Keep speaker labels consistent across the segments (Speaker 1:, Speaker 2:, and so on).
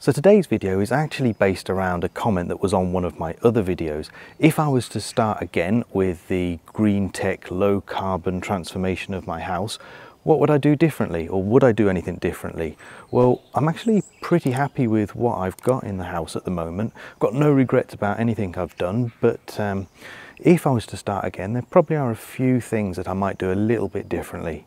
Speaker 1: So today's video is actually based around a comment that was on one of my other videos. If I was to start again with the green tech low carbon transformation of my house, what would I do differently, or would I do anything differently? Well, I'm actually pretty happy with what I've got in the house at the moment. I've got no regrets about anything I've done, but if I was to start again, there probably are a few things that I might do a little bit differently.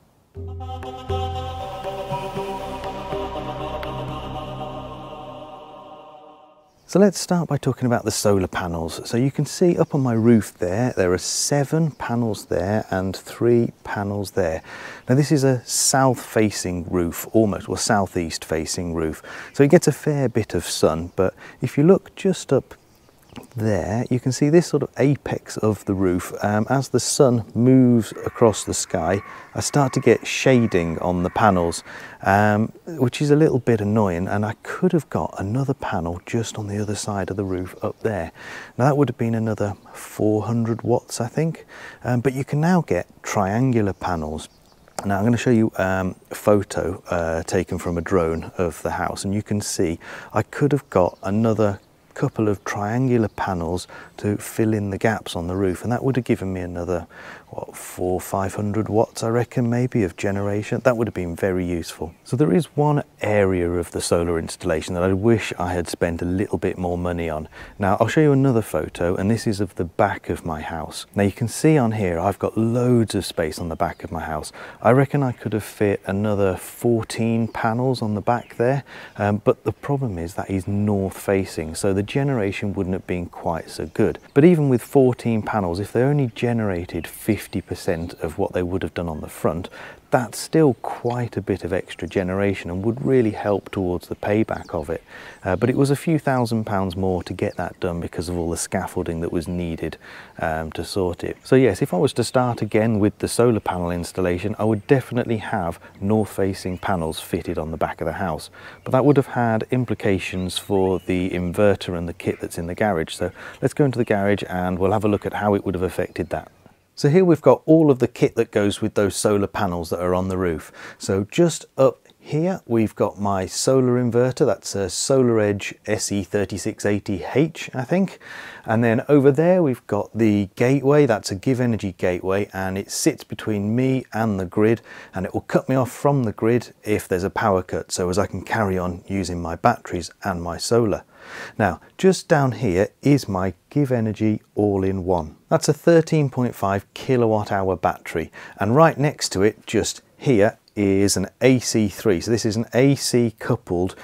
Speaker 1: So let's start by talking about the solar panels. So you can see up on my roof there are 7 panels there and 3 panels there. Now this is a south facing roof, almost, or southeast facing roof. So it gets a fair bit of sun, but if you look just up there, you can see this sort of apex of the roof. As the sun moves across the sky, I start to get shading on the panels, which is a little bit annoying, and I could have got another panel just on the other side of the roof up there. Now that would have been another 400 watts, I think, but you can now get triangular panels. Now I'm going to show you a photo taken from a drone of the house, and you can see I could have got another couple of triangular panels to fill in the gaps on the roof, and that would have given me another 400-500 watts, I reckon, maybe, of generation. That would have been very useful. So there is one area of the solar installation that I wish I had spent a little bit more money on. Now I'll show you another photo, and this is of the back of my house. Now you can see on here I've got loads of space on the back of my house. I reckon I could have fit another 14 panels on the back there, but the problem is that is north facing, so the generation wouldn't have been quite so good. But even with 14 panels, if they only generated 50% of what they would have done on the front, that's still quite a bit of extra generation and would really help towards the payback of it. But it was a few £1000s more to get that done because of all the scaffolding that was needed to sort it. So yes, if I was to start again with the solar panel installation, I would definitely have north-facing panels fitted on the back of the house. But that would have had implications for the inverter and the kit that's in the garage. So let's go into the garage and we'll have a look at how it would have affected that. So here we've got all of the kit that goes with those solar panels that are on the roof. So just up here we've got my solar inverter. That's a SolarEdge SE3680H, I think. And then over there we've got the gateway. That's a Give Energy gateway, and it sits between me and the grid, and it will cut me off from the grid if there's a power cut, so as I can carry on using my batteries and my solar. Now just down here is my Give Energy all-in-one. That's a 13.5 kilowatt hour battery, and right next to it just here is an AC3. So this is an AC coupled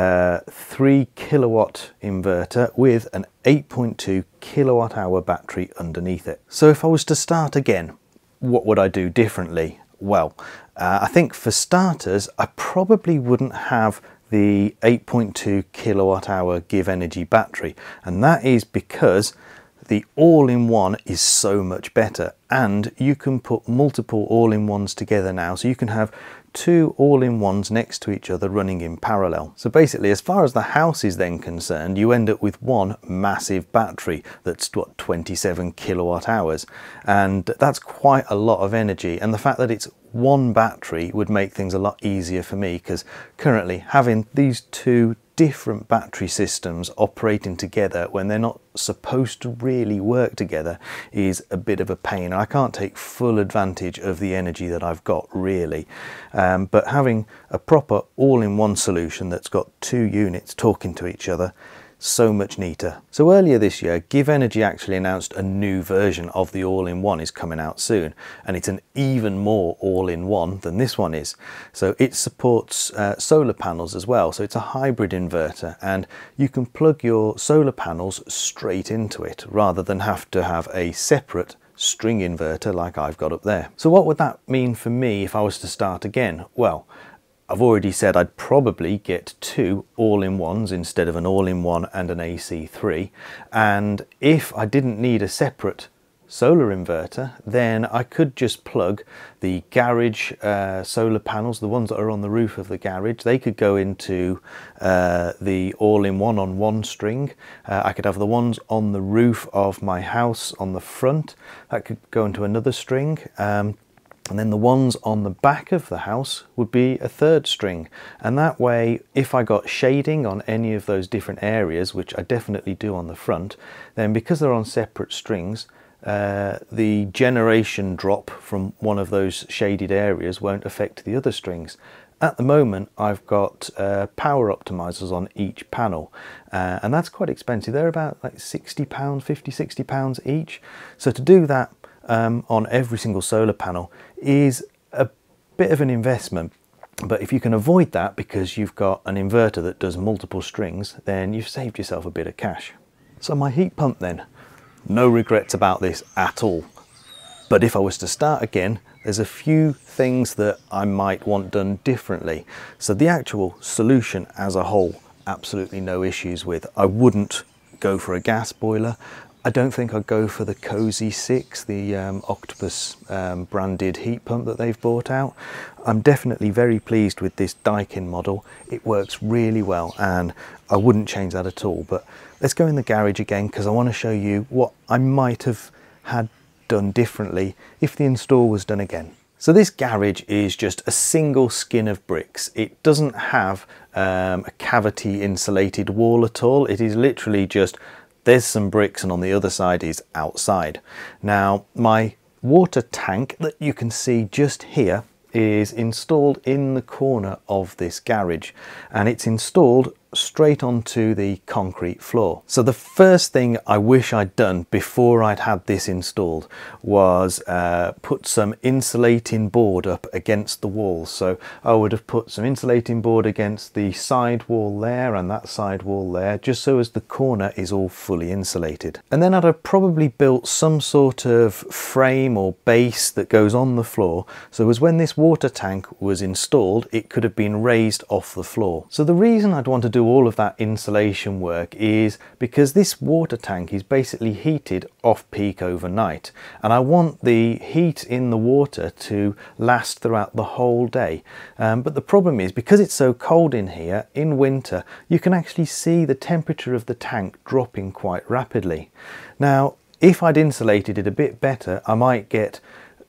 Speaker 1: 3 kilowatt inverter with an 8.2 kilowatt hour battery underneath it. So if I was to start again, what would I do differently? Well, I think for starters, I probably wouldn't have the 8.2 kilowatt hour Give Energy battery, and that is because the all-in-one is so much better, and you can put multiple all-in-ones together now, so you can have 2 all-in-ones next to each other running in parallel. So basically, as far as the house is then concerned, you end up with one massive battery that's what, 27 kilowatt hours, and that's quite a lot of energy. And the fact that it's one battery would make things a lot easier for me, because currently having these 2 different battery systems operating together when they're not supposed to really work together is a bit of a pain. I can't take full advantage of the energy that I've got, really. But having a proper all-in-one solution that's got 2 units talking to each other, so much neater. So earlier this year, Give Energy actually announced a new version of the all-in-one is coming out soon, and it's an even more all-in-one than this one is. So it supports solar panels as well, so it's a hybrid inverter, and you can plug your solar panels straight into it rather than have to have a separate string inverter like I've got up there. So what would that mean for me if I was to start again? Well, I've already said I'd probably get 2 all-in-ones instead of an all-in-one and an AC3, and if I didn't need a separate solar inverter, then I could just plug the garage solar panels, the ones that are on the roof of the garage. They could go into the all-in-one on one string. I could have the ones on the roof of my house on the front. That could go into another string. And then the ones on the back of the house would be a third string. And that way, if I got shading on any of those different areas, which I definitely do on the front, then because they're on separate strings, the generation drop from one of those shaded areas won't affect the other strings. At the moment, I've got power optimizers on each panel, and that's quite expensive. They're about like £60, £50–60 each. So to do that on every single solar panel is a bit of an investment. But if you can avoid that because you've got an inverter that does multiple strings, then you've saved yourself a bit of cash. So my heat pump then, no regrets about this at all. But if I was to start again, there's a few things that I might want done differently. So the actual solution as a whole, absolutely no issues with. I wouldn't go for a gas boiler. I don't think I'd go for the Cozy 6, the Octopus branded heat pump that they've brought out. I'm definitely very pleased with this Daikin model. It works really well and I wouldn't change that at all. But let's go in the garage again because I want to show you what I might have had done differently if the install was done again. So this garage is just a single skin of bricks. It doesn't have a cavity insulated wall at all. It is literally just there's some bricks and on the other side is outside. Now my water tank that you can see just here is installed in the corner of this garage and it's installed straight onto the concrete floor. So the first thing I wish I'd done before I'd had this installed was put some insulating board up against the wall. So I would have put some insulating board against the side wall there and that side wall there, just so as the corner is all fully insulated. And then I'd have probably built some sort of frame or base that goes on the floor, so as when this water tank was installed it could have been raised off the floor. So the reason I'd want to do all of that insulation work is because this water tank is basically heated off peak overnight and I want the heat in the water to last throughout the whole day. But the problem is because it's so cold in here in winter, you can actually see the temperature of the tank dropping quite rapidly. Now if I'd insulated it a bit better, I might get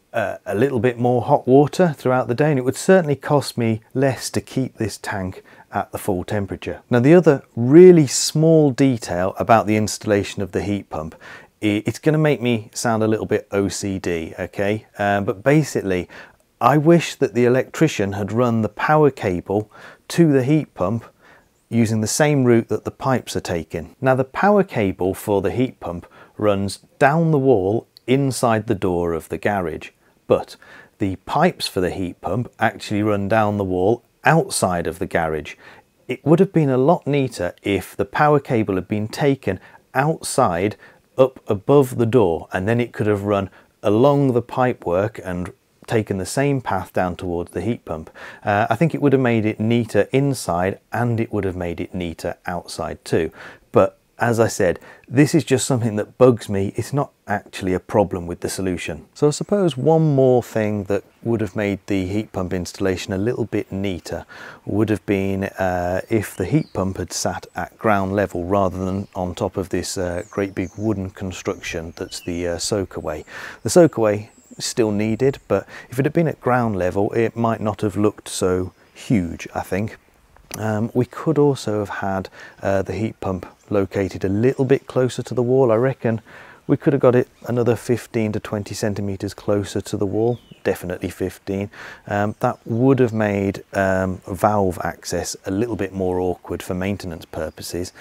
Speaker 1: a little bit more hot water throughout the day and it would certainly cost me less to keep this tank at the full temperature. Now the other really small detail about the installation of the heat pump, it's going to make me sound a little bit OCD, okay? But basically I wish that the electrician had run the power cable to the heat pump using the same route that the pipes are taking. Now the power cable for the heat pump runs down the wall inside the door of the garage, but the pipes for the heat pump actually run down the wall outside of the garage. It would have been a lot neater if the power cable had been taken outside up above the door and then it could have run along the pipework and taken the same path down towards the heat pump. I think it would have made it neater inside and it would have made it neater outside too. But as I said, this is just something that bugs me. It's not actually a problem with the solution. So I suppose one more thing that would have made the heat pump installation a little bit neater would have been if the heat pump had sat at ground level rather than on top of this great big wooden construction that's the soakaway. The soakaway is still needed, but if it had been at ground level it might not have looked so huge, I think. We could also have had the heat pump located a little bit closer to the wall. I reckon we could have got it another 15 to 20 centimeters closer to the wall, definitely 15. That would have made valve access a little bit more awkward for maintenance purposes,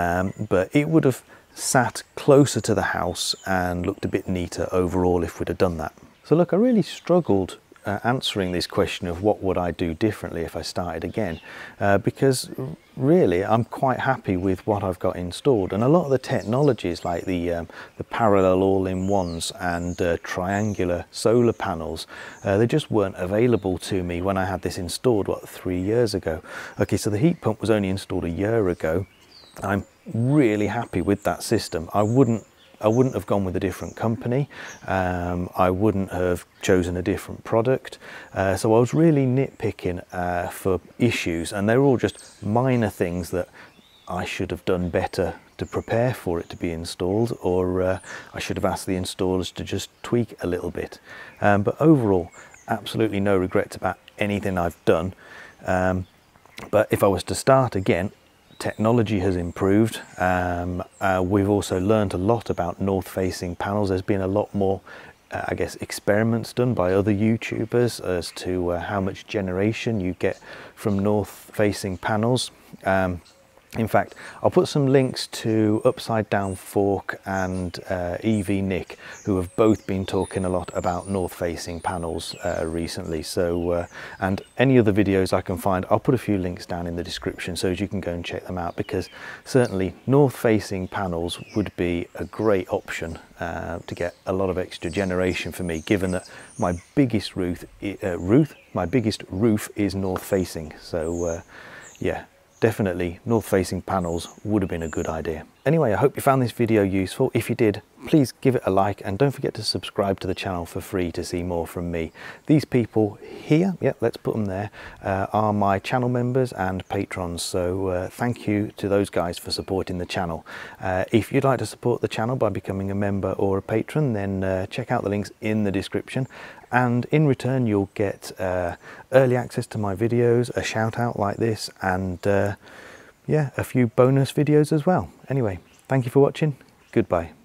Speaker 1: but it would have sat closer to the house and looked a bit neater overall if we'd have done that. So look, I really struggled answering this question of what would I do differently if I started again, because really I'm quite happy with what I've got installed, and a lot of the technologies like the parallel all-in-ones and triangular solar panels, they just weren't available to me when I had this installed, what, 3 years ago. Okay, so the heat pump was only installed a year ago. I'm really happy with that system. I wouldn't have gone with a different company. I wouldn't have chosen a different product. So I was really nitpicking for issues, and they were all just minor things that I should have done better to prepare for it to be installed, or I should have asked the installers to just tweak a little bit. But overall, absolutely no regrets about anything I've done. But if I was to start again, technology has improved. We've also learned a lot about north-facing panels. There's been a lot more, I guess, experiments done by other YouTubers as to how much generation you get from north-facing panels. In fact, I'll put some links to Upside Down Fork and EV Nick, who have both been talking a lot about north-facing panels recently. So, and any other videos I can find, I'll put a few links down in the description so as you can go and check them out, because certainly north-facing panels would be a great option to get a lot of extra generation for me, given that my biggest roof is north-facing. So, yeah. Definitely north-facing panels would have been a good idea. Anyway, I hope you found this video useful. If you did, please give it a like and don't forget to subscribe to the channel for free to see more from me. These people here, yeah, let's put them there, are my channel members and patrons. So thank you to those guys for supporting the channel. If you'd like to support the channel by becoming a member or a patron, then check out the links in the description. And in return, you'll get early access to my videos, a shout out like this, and yeah, a few bonus videos as well. Anyway, thank you for watching. Goodbye.